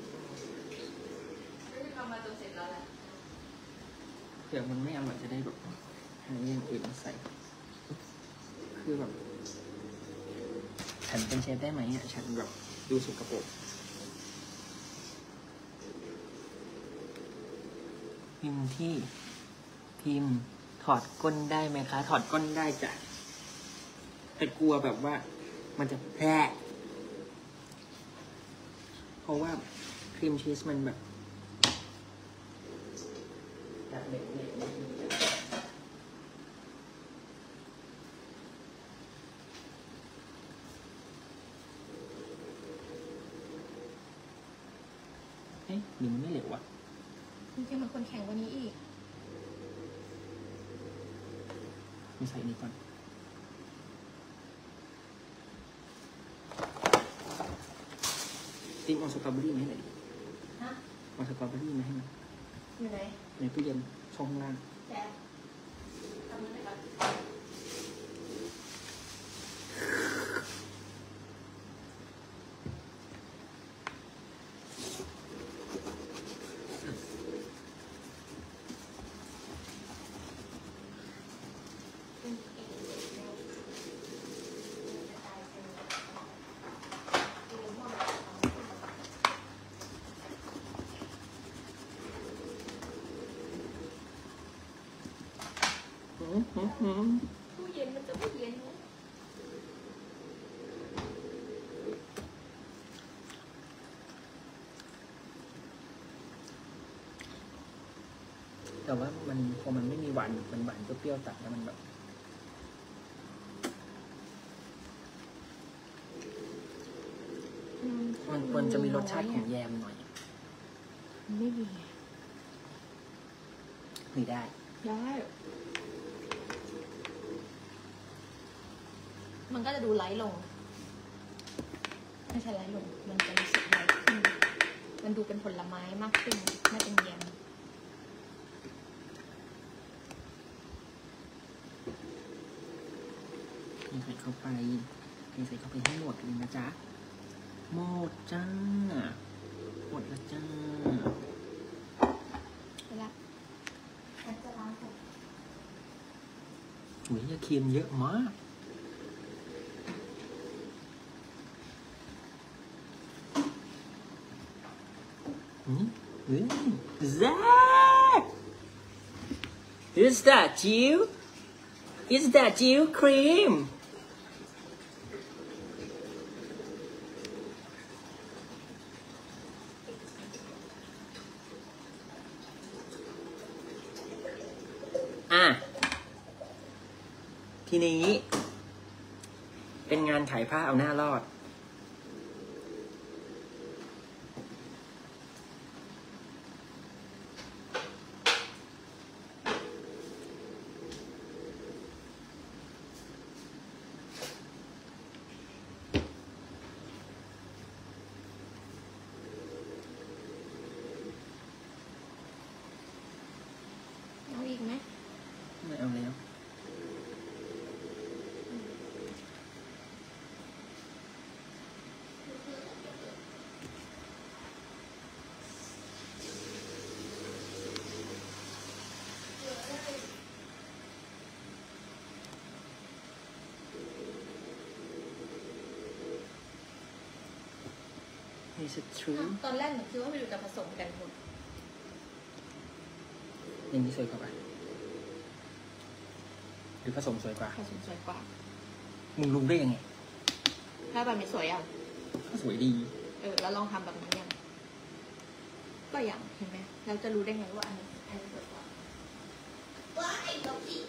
ก็จะทำมาจนเสร็จแล้วแหละเดี๋ยวมันไม่อร่อยจะได้แบบหาอย่างอื่นมาใส่คือแบบฉันเป็นเชฟได้ไหมอ่ะฉันแบบดูสกปรกพิมพ์ที่พิมพ์ถอดก้นได้ไหมคะถอดก้นได้จ้ะแต่กลัวแบบว่ามันจะแพร่เพราะว่าครีมชีสมันแบบแบบเหลวๆเอ๊ะหรือมันไม่เหลวอ่ะจริงๆมันคนแข็งกว่านี้อีกมาใส่นี่ก่อนติ๊มเอาสตรอเบอรี่มาให้หน่อยดิเอาสตรอเบอรี่มาให้หน่อยอยู่ไหนในตู้เย็นช่องข้างล่างแต่ทำมันไปก่อนตู้เย็นมันจะไม่เย็นนะแต่ว่ามันพอมันไม่มีหวานมันหวานเปรี้ยวตัดแล้วมันแบบมันควรจะมีรสชาติของแยมหน่อยไม่มีมีได้มันก็จะดูไลท์ลงไม่ใช่ไลท์ลงมันจะรู้สึกไลท์ขึ้นมันดูเป็นผลไม้มากขึ้นไม่เป็นแยมใส่เข้าไปใส่เข้าไปให้หมดเลยนะจ๊ะหมดจ้าหมดแล้วจ้าไปละฉันจะล้างผมอุ้ยยาครีมเยอะมากZach is that you is that you creamทีนี้เป็นงานขายผ้าเอาหน้ารอดเอาอีกไหมไม่เอาแล้วตอนแรกหนูคิดว่าพี่ดูจะผสมกันหมดอย่างนี้สวยกว่าปะหรือผสมสวยกว่าผสมสวยกว่ามึงรู้ได้ยังไงถ้าแบบนี้สวยยังสวยดีแล้วลองทำแบบนี้ยังก็ยังเห็นไหมเราจะรู้ได้ไงว่าอันนี้สวยกว่าว้ายเราผิด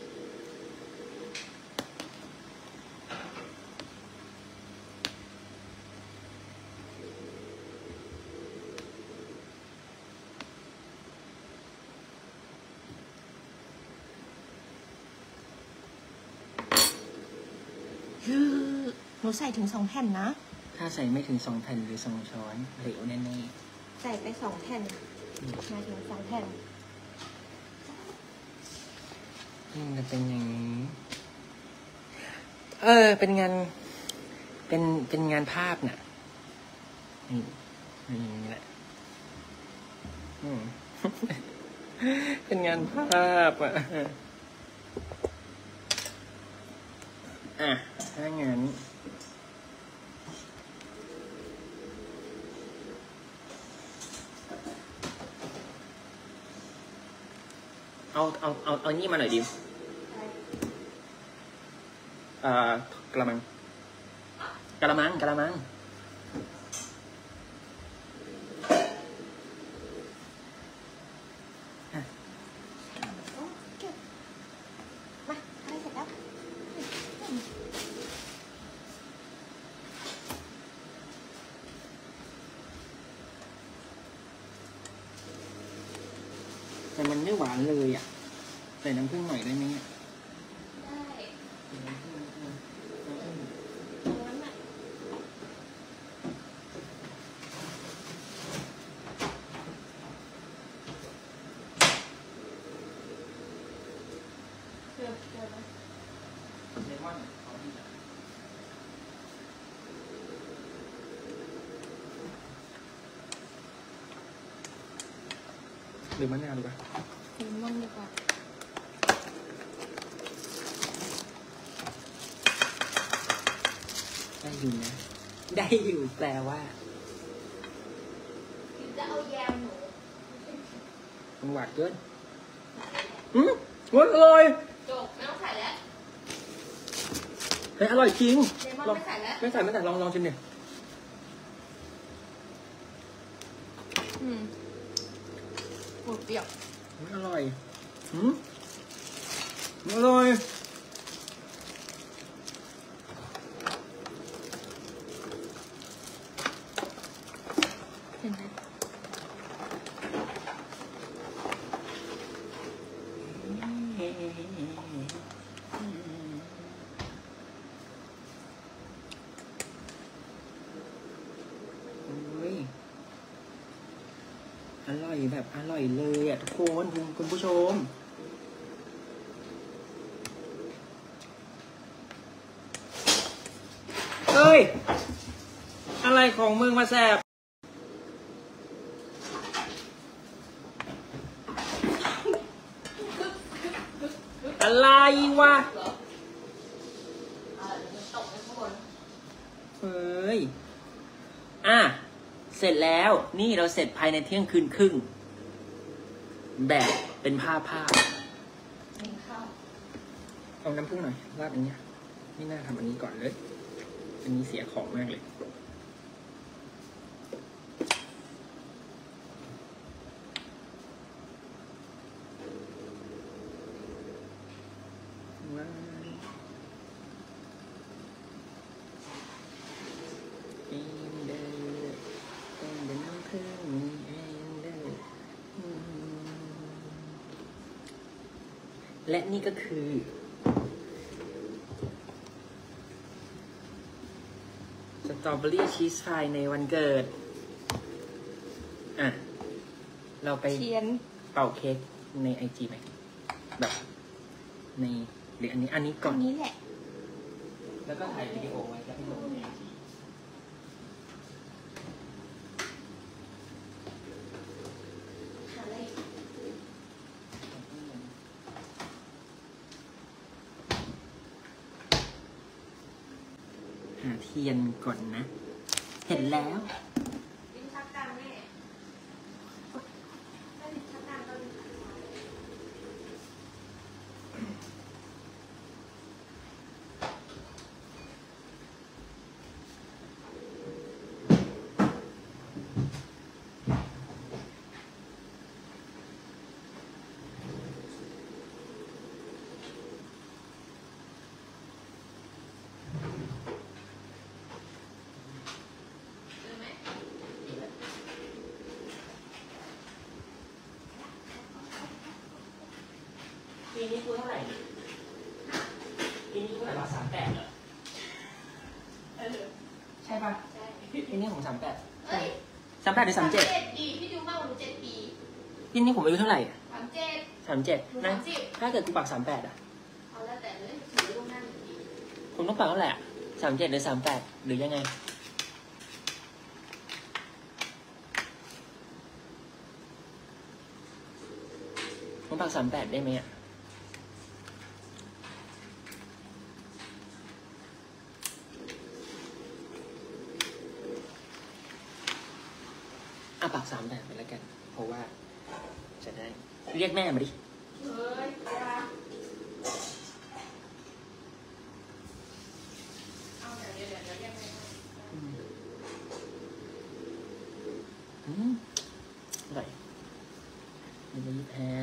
หนูใส่ถึง2 แผ่นนะถ้าใส่ไม่ถึง2 แผ่นหรือ2 ช้อนเหลวแน่ๆใส่ไป2 แผ่นมาถึง2 แผ่นจะเป็นอย่างนี้เป็นงานเป็นงานภาพน่ะนี่อย่างนี้แหละเป็นงานภาพถ้างั้นเอานี่มาหน่อยดิกระมังมาอะไรเสร็จแล้วแต่มันไม่หวานเลยอ่ะใส่น้ำผึ้งหน่อยได้ไหมได้หรือมะนาวดีกว่าเลมอนดีกว่าได้อยู่นะได้อยู่แปลว่าจะเอาแยมหนูมันหวานเกินอร่อยจบไม่ต้องใส่แล้วเฮ้ยอร่อยจริงเลมอนไม่ใส่แล้วไม่ใส่ลองชิมดิเปรี้ยวอร่อยอร่อยเห็นไหมอร่อยแบบอร่อยเลยอ่ะทุกคนคุณผู้ชมเอ้ยอะไรของมึงมาแสบอะไรวะเฮ้ยเสร็จแล้วนี่เราเสร็จภายในเที่ยงคืนครึ่งแบบเป็นภาพเอาน้ำผึ้งหน่อยราดอันนี้ไม่น่าทำอันนี้ก่อนเลยอันนี้เสียของมากเลยและนี่ก็คือสตรอเบอรี่ชีสพายในวันเกิดเราไปเป่าเค้กในไอจีไหมแบบในหรืออันนี้ก่อนอันนี้แหละแล้วก็ถ่ายวิดีโอไว้แล้วไปลงในไอจีเทียนก่อนนะเห็นแล้วลิ้นชักกลางแม่ถ้าลิ้นชักกลางก็ลิ้นชักนี้ผม38 เอ้ย 38หรือ37 ดีพี่ดิวมากกว่าหนู7 ปีปีนี้ผมอายุเท่าไหร่ 37 37นะถ้าเกิดกูปัก38อ่ะเอาแล้วแต่เลยถือลูกหน้า1 ปีผมต้องปักเท่าไหร่37หรือ38หรือยังไงผมปัก38ได้ไหมอ่ะปัก38ไปแล้วกันเพราะว่าจะได้เรียกแม่มาดิเฮ้ยเอาเดี๋ยวเรียกแม่อร่อยมันจะ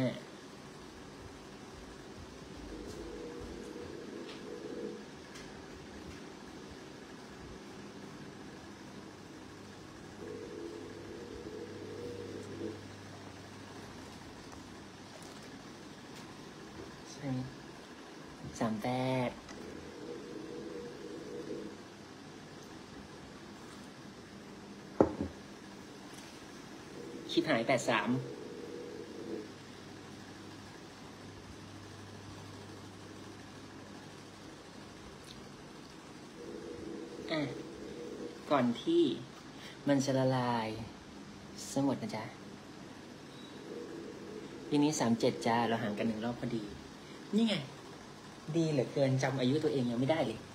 2538คิดหาย83ก่อนที่มันจะละลายสมดนะจ๊ะปีนี้37จ้าเราห่างกัน1 รอบพอดีนี่ไงดีเหลือเกินจำอายุตัวเองยังไม่ได้เลย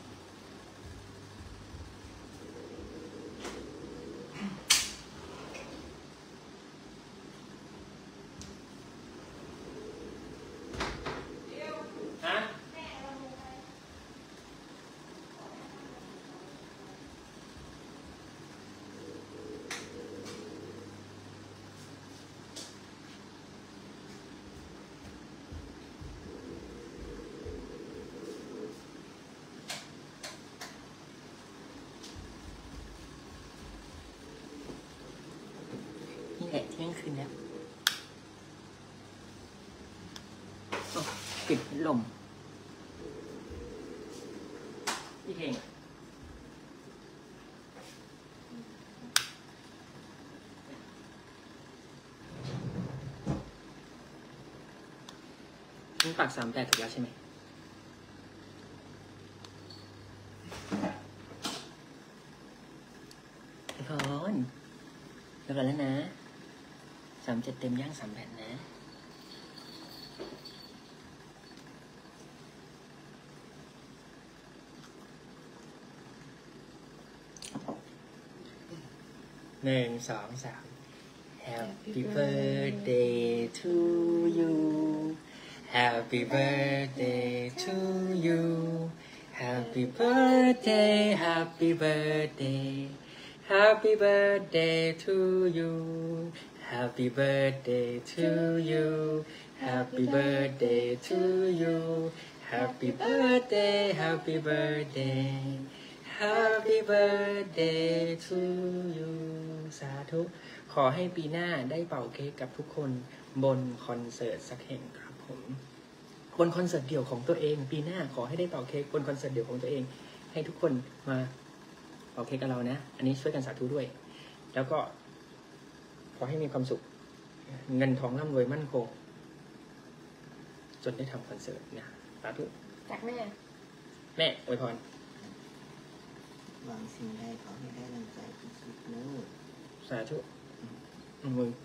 นี่แหละเที่ยงคืนแล้วปิดลมพี่เพลงนี่ปัก38ถูกแล้วใช่ไหมพี่พรเดี๋ยวก่อนแล้วนะ37เต็มย่าง38นะ1 2 3 Happy birthday to you Happy birthday to you Happy birthday Happy birthday Happy birthday to you Happy birthday to you Happy birthday to you Happy birthday Happy birthday Happy birthday to you สาธุขอให้ปีหน้าได้เป่าเค้กกับทุกคนบนคอนเสิร์ตสักแห่งครับผมบนคอนเสิร์ตเดี่ยวของตัวเองปีหน้าขอให้ได้เป่าเค้กบนคอนเสิร์ตเดี่ยวของตัวเองให้ทุกคนมาเป่าเค้กกับเรานะอันนี้ช่วยกันสาธุด้วยแล้วก็ขอให้มีความสุขเงินทองร่ำรวยมั่นคงจนได้ทำคอนเสิร์ตนะสาธุจากแม่อวยพรหวังสิ่งใดขอให้ได้ดังใจคิดเนื้อสาธุมึง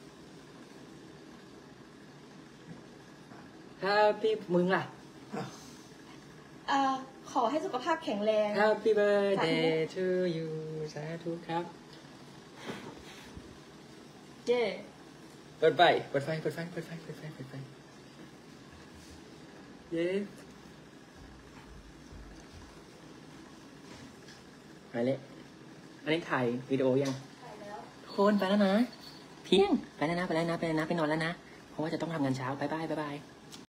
Happy มึงล่ะขอให้สุขภาพแข็งแรง Happy birthday to you สาธุครับเย้เปิดไฟเย้ไปเลยอันนี้ถ่ายวิดีโอยังถ่ายแล้วคนไปแล้วนะเพียงไปแล้วนะไปนอนแล้วนะเพราะว่าจะต้องทำงานเช้าบ๊ายบาย